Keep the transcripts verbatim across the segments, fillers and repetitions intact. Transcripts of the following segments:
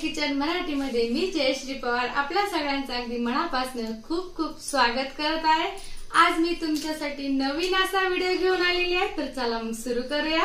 Kitchen मराठीमध्ये मी जयश्री पवार आपल्या सगळ्यांचं अगदी मनापासून खूप खूप स्वागत करत आहे। आज मी तुमच्यासाठी नवीन असा व्हिडिओ घेऊन आलेली आहे, तर चला मग सुरू करूया।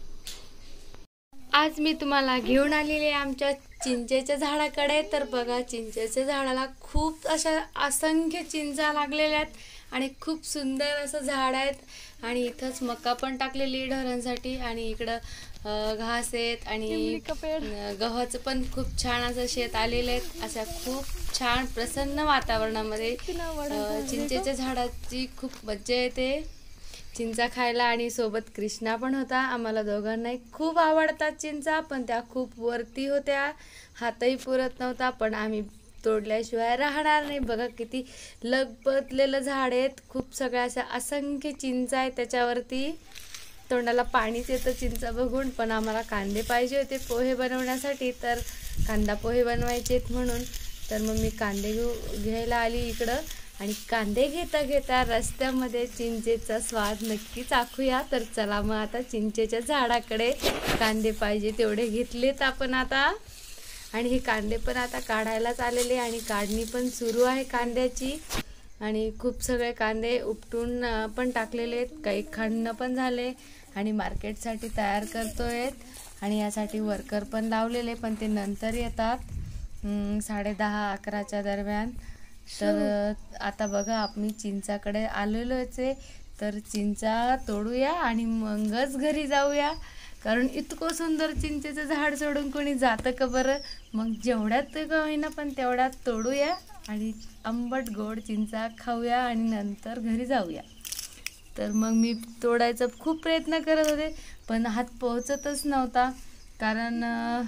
आज मी तुम्हाला घेऊन आलेली आहे आमच्या चिंचेच्या झाडाकडे। तर बघा, चिंचेच्या झाडाला खूप अशा असंख्य चिंचा लागलेल्या आहेत आणि खूप सुंदर असं झाड आहेत आणि इथंच मका पण टाकलेली ढोरांसाठी आणि इकडं घास आहेत आणि गव्हाचं पण खूप छान असं शेत आलेलं आहे। अशा खूप छान प्रसन्न वातावरणामध्ये चिंचेच्या झाडाची खूप मज्जा येते चिंचा खायला। आणि सोबत कृष्णा पण होता। आम्हाला दोघांनाही खूप आवडतात चिंचा, पण त्या खूप वरती होत्या, हातही पुरत नव्हता, पण आम्ही तोडल्याशिवाय राहणार नाही। बघा किती लगबगलेलं झाड आहेत, खूप सगळ्या अशा असंख्य चिंचा आहेत त्याच्यावरती। तोंडाला पाणीच येतं चिंचा बघून। पण आम्हाला कांदे पाहिजे होते पोहे बनवण्यासाठी, तर कांदा पोहे बनवायचे म्हणून तर मग मी कांदे घेऊ घ्यायला आली इकडं। आणि कांदे घेता घेता रस्त्यामध्ये चिंचेचा स्वाद नक्की चाखूया। तर चला मग आता चिंचेच्या झाडाकडे कांदे पाहिजे तेवढे घेतलेत आपण आता। आणि हे कांदे पण आता काढायलाच आलेले आणि काढणी पण सुरू आहे कांद्याची। आणि खूप सगळे कांदे उपटून पण टाकलेले आहेत, काही खणणं पण झाले आणि मार्केटसाठी तयार करतोय। आणि यासाठी वर्कर पण लावलेले, पण ते नंतर येतात साडे दहा अकराच्या दरम्यान। तर आता बघा, आपण चिंचाकडे आलेलोच आहे, तर चिंचा तोडूया आणि मगच घरी जाऊया, कारण इतकं सुंदर चिंचेचं झाड सोडून कोणी जातं का बरं। मग जेवढ्यात का होईना पण तेवढ्यात तोडूया आणि आंबट गोड चिंचा खाऊया आणि नंतर घरी जाऊया। तर मग मी तोडायचा खूप प्रयत्न करत होते, पण हात पोहोचतच नव्हता, कारण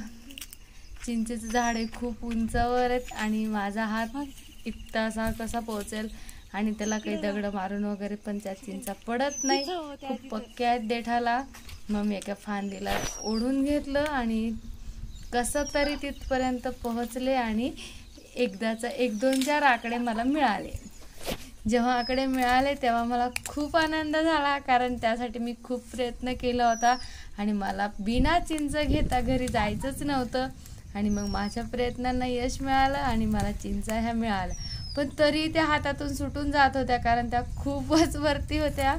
चिंचेचं झाड हे खूप उंचावर आहेत आणि माझा हात इतकासा कसा पोहोचेल। आणि त्याला काही दगड मारून वगैरे पण त्या चिंचा पडत नाही, खूप पक्क्या आहेत देठाला। मग मी एका फांदीला ओढून घेतलं आणि कसं तरी तिथपर्यंत पोहोचले आणि एकदाचा एक दोन चार आकडे मला मिळाले। जेव्हा आकडे मिळाले तेव्हा मला खूप आनंद झाला, कारण त्यासाठी मी खूप प्रयत्न केला होता आणि मला बिना चिंच घेता घरी जायचंच नव्हतं। आणि मग माझ्या प्रयत्नांना यश मिळालं आणि मला चिंचा ह्या मिळाल्या, पण तरी त्या हातातून सुटून जात होत्या, कारण त्या खूपच वरती होत्या।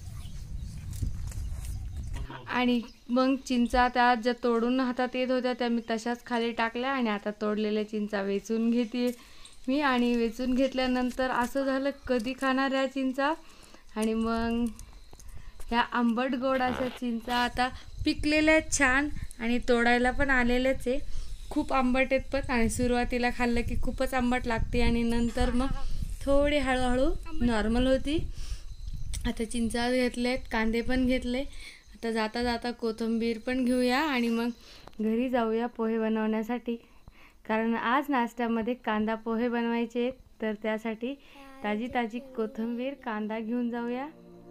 आणि मग चिंचा त्या ज्या तोडून हातात येत होत्या त्या मी तशाच खाली टाकल्या आणि आता तोडलेल्या चिंचा वेचून घेते मी। आणि वेचून घेतल्यानंतर असं झालं, कधी खाणार या चिंचा। आणि मग ह्या आंबट गोड अशा चिंचा आता पिकलेल्या आहेत छान आणि तोडायला पण आलेलेच आहे। खूप आंबट आहेत पण, आणि सुरुवातीला खाल्लं की खूपच आंबट लागते आणि नंतर मग थोडी हळूहळू नॉर्मल होती। आता चिंचा घेतलेत, कांदे पण घेतले, आता जाता जाता कोथिंबीर पण घेऊया आणि मग घरी जाऊया पोहे बनवण्यासाठी, कारण आज नाश्त्यामध्ये कांदा पोहे बनवायचे आहेत। तर त्यासाठी ताजी ताजी कोथिंबीर कांदा घेऊन जाऊया।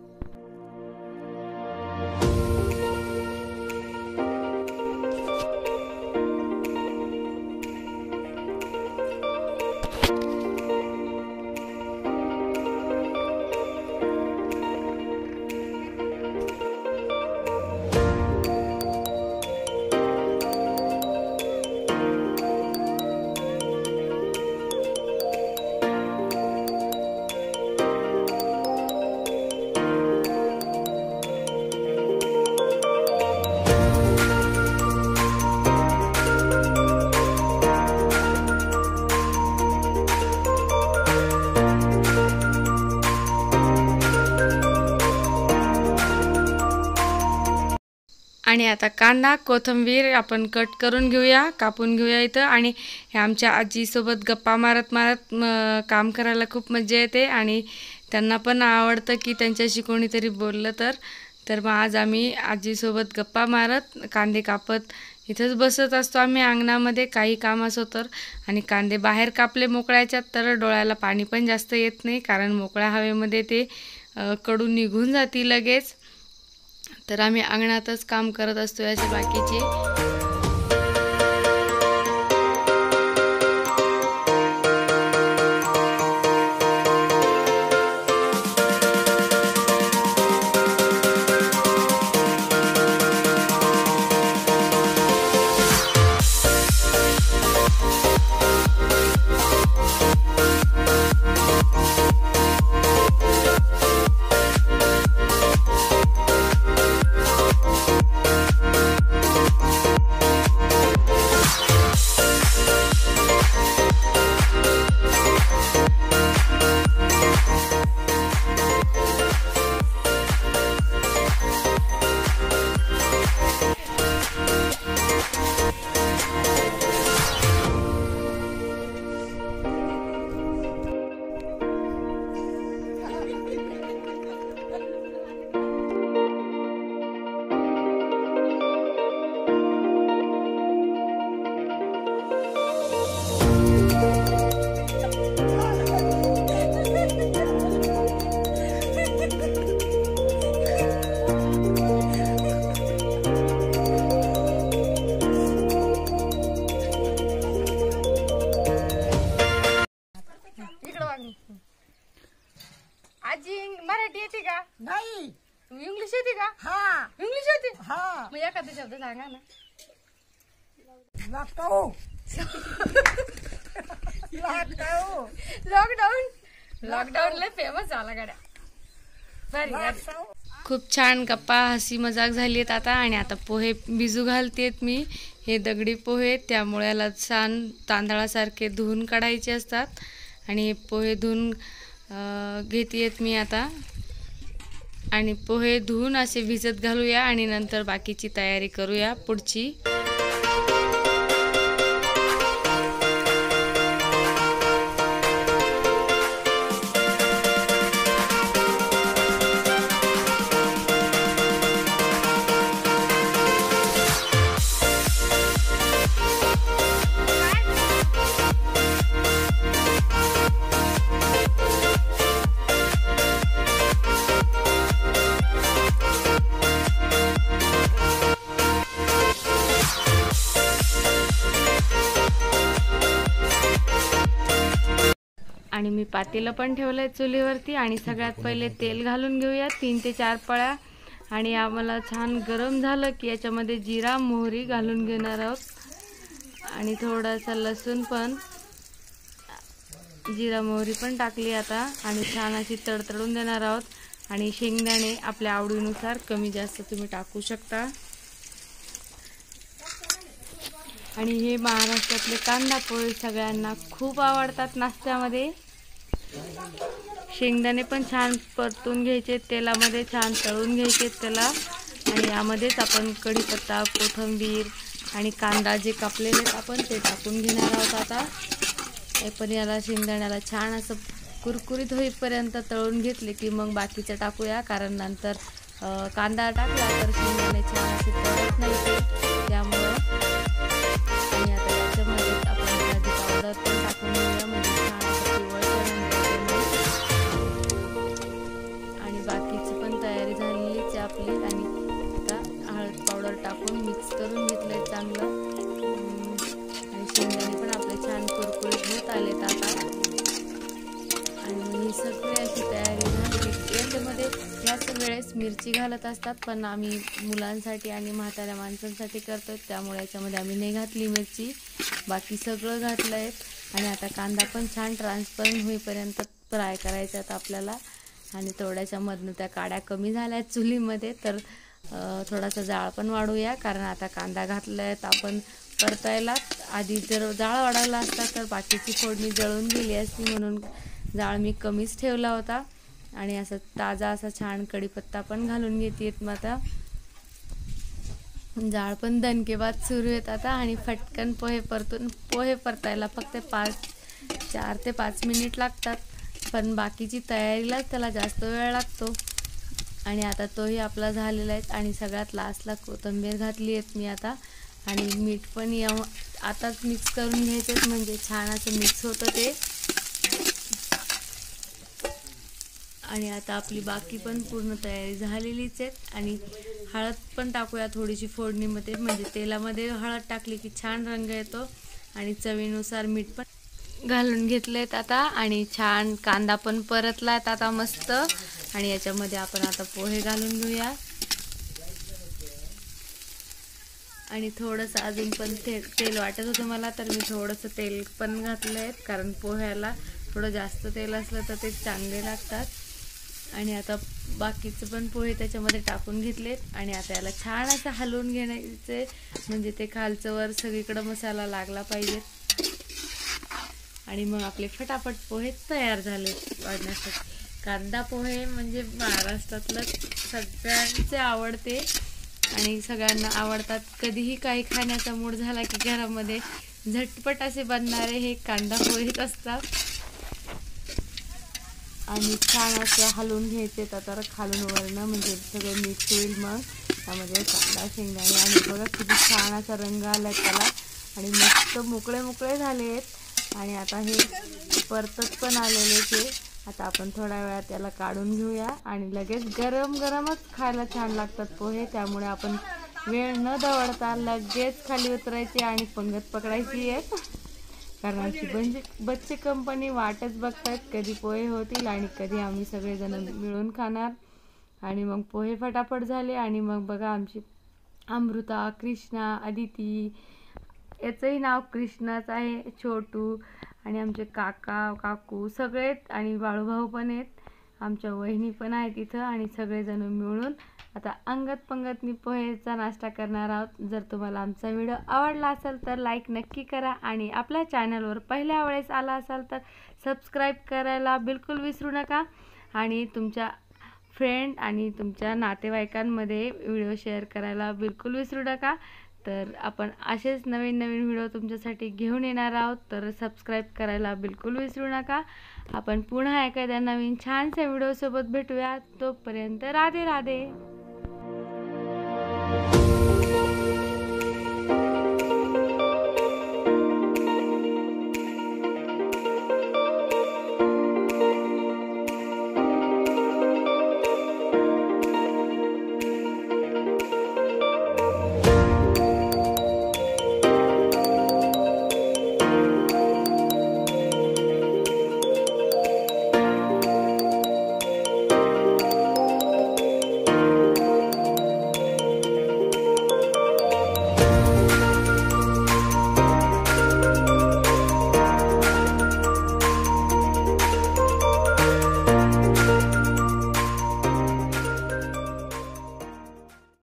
आणि आता कांदा कोथिंबीर आपण कट करून घेऊया, कापून घेऊया इथं। आणि हे आमच्या आजीसोबत गप्पा मारत मारत काम करायला खूप मजा येते आणि त्यांना पण आवडतं की त्यांच्याशी कोणीतरी बोललं तर। तर मग आज आम्ही आजीसोबत गप्पा मारत कांदे कापत इथंच बसत असतो आम्ही अंगणामध्ये, काही काम असो तर। आणि कांदे बाहेर कापले मोकळ्याच्यात तर डोळ्याला पाणी पण जास्त येत नाही, कारण मोकळ्या हवेमध्ये ते कडून निघून जाती लगेच। तर आम्ही अंगणातच काम करत असतो याचे बाकीचे। आजी मराठी येते का? नाही. इंग्लिश येते का? हा. इंग्लिश येते? हा. मग एखादा शब्द सांगा ना. लॉकडाऊन. लॉकडाऊन. लॉकडाऊन. लॉकडाऊन लय फेमस झाला गाड्या. भारी. खूप छान गप्पा हसी मजाक झालीत आता. आणि आता पोहे भिजू घालतेत मी. हे दगडी पोहे, त्यामुळे याला छान तांदळासारखे धुवून काढायचे असतात. आणि हे पोहे धुवून घेतेत मी आता. आणि पोहे धुवून असे भिजत घालूया आणि नंतर बाकीची तयारी करूया पुढची. आणि मी पातेलं पण ठेवलंय चुलीवरती. आणि सगळ्यात पहिले तेल घालून घेऊया तीन ते चार पळ्या. आणि आम्हाला छान गरम झालं की याच्यामध्ये जिरा मोहरी घालून घेणार आहोत. आणि थोडासा लसूण पण, जिरा मोहरी पण टाकली आता. आणि छान अशी तडतडून देणार आहोत. आणि शेंगदाणे आपल्या आवडीनुसार कमी जास्त तुम्ही टाकू शकता. आणि हे महाराष्ट्रातले कांदा पोहे सगळ्यांना खूप आवडतात नाश्त्यामध्ये. शेंगदाणे पण छान परतून घ्यायचे तेलामध्ये, छान तळून घ्यायचे त्याला. आणि यामध्येच आपण कढीपत्ता, कोथिंबीर आणि कांदा जे कापलेले आपण ते टाकून घेणार आहोत आता. हे पण याला शेंगदाण्याला छान असं कुरकुरीत होईपर्यंत तळून घेतले की मग बाकीचं टाकूया. कारण नंतर कांदा टाकला तर शेंगदाणे छान असे तळत नाही ते, त्यामुळं. आणि आता याच्यामध्ये आपण हळदी पावडर पण टाकून घेऊया, म्हणजे छान असं आणि बाकीची पण तयारी झालेलीच आहे आपली. आणि आता हळद पावडर टाकून मिक्स करून घेतलंय चांगलं. आणि शेंगदाणे पण आपले छान कुरकुरीत होत आलेत आता. आणि मग ही सगळी अशी तयारी झाली. याच्यामध्ये याच वेळेस मिरची घालत असतात, पण आम्ही मुलांसाठी आणि म्हाताऱ्या माणसांसाठी करतोय, त्यामुळे याच्यामध्ये आम्ही नाही घातली मिरची. बाकी सगळं घातलं आहे. आणि आता कांदा पण छान ट्रान्सपरंट होईपर्यंत फ्राय करायच्यात आपल्याला. आणि थोड्याशा मधनं त्या काड्या कमी झाल्या चुलीमध्ये, तर थोडासा जाळ पण वाढवूया. कारण आता कांदा घातला आहेत आपण परतायला. आधी जर जाळ वाढवला असता तर बाकीची फोडणी जळून गेली असती, म्हणून जाळ मी कमीच ठेवला होता. आणि असं ताजा असा छान कढीपत्ता पण घालून घेते मग आता. जाळ पण दणकेबाद सुरू आहेत आता. आणि फटकन पोहे परतून पोहे परतायला फक्त पाच चार ते पाच मिनिट लागतात, पण बाकीची तयारीलाच त्याला जास्त वेळ लागतो. आणि आता तोही आपला झालेला आहे. आणि सगळ्यात लास्टला कोथिंबीर घातली आहेत मी आता. आणि मीठ पण या आताच मिक्स करून घ्यायचं, म्हणजे छान असं मिक्स होतं ते. आणि आता आपली बाकी पण पूर्ण तयारी झालेलीच आहे. आणि हळद पण टाकूया थोडीशी फोडणीमध्ये, म्हणजे तेलामध्ये हळद टाकली की छान रंग येतो. आणि चवीनुसार मीठ पण घालून घेतलेत आता. आणि छान कांदा पण परतलाय आता मस्त. आणि याच्यामध्ये आपण आता पोहे घालून घेऊया. आणि थोडंसं अजून पण ते तेल वाटत होतं मला, तर मी थोडंसं तेल पण घातलं आहे. कारण पोह्याला थोडं जास्त तेल असलं तर ते चांगले लागतात. आणि आता बाकीचं पण पोहे त्याच्यामध्ये टाकून घेतलेत. आणि आता याला छान असं हलवून घेण्याचे, म्हणजे ते खालचं वर सगळीकडं मसाला लागला पाहिजे. आणि मग आपले फटाफट पोहे तयार झाले वाढण्यासाठी. कांदा पोहे म्हणजे महाराष्ट्रातलं सगळ्यांचे आवडते आणि सगळ्यांना आवडतात. कधीही काही खाण्याचा मूड झाला की घरामध्ये झटपट असे बनणारे हे कांदा पोहेच असतात. आणि छान असं हलवून घ्यायचे तर खालून वरणं, म्हणजे सगळं मिक्स होईल. मग त्यामध्ये कांदा शेंगदाणे आणि बघा किती छान असा रंग आला त्याला. आणि मस्त मोकळे मोकळे झाले आहेत. आणि आता हे परतत पण आलेले ते. आता आपण थोड्या वेळात त्याला काढून घेऊया. आणि लगेच गरम गरमच खायला छान लागतात पोहे, त्यामुळे आपण वेळ न दवडता लगेच खाली उतरायचे आणि पंगत पकडायची आहे. कारण आमची म्हणजे बच्चे कंपनी वाटच बघतायत कधी पोहे होतील आणि कधी आम्ही सगळेजण मिळून खाणार. आणि मग पोहे फटाफट झाले आणि मग बघा आमची अमृता, कृष्णा, अदिती, याचंही नाव कृष्णाच आहे, छोटू आणि आमचे काका काकू सगळेत आणि बाळूभाऊ पण आहेत, आमच्या वहिनी पण आहेत इथं आणि सगळेजण मिळून आता अंगत पंगतनी पोहेचा नाश्ता करणार आहोत. जर तुम्हाला आमचा व्हिडिओ आवडला असेल तर लाईक नक्की करा आणि आपल्या चॅनलवर पहिल्या वेळेस आला असाल तर सबस्क्राईब करायला बिलकुल विसरू नका आणि तुमच्या फ्रेंड आणि तुमच्या नातेवाईकांमध्ये व्हिडिओ शेअर करायला बिलकुल विसरू नका. तर आपण असेच नवीन नवीन व्हिडिओ तुमच्यासाठी घेऊन येणार आहोत, तर सबस्क्राईब करायला बिलकुल विसरू नका. आपण पुन्हा एखाद्या नवीन छानशा व्हिडिओसोबत भेटूया. तोपर्यंत राधे राधे.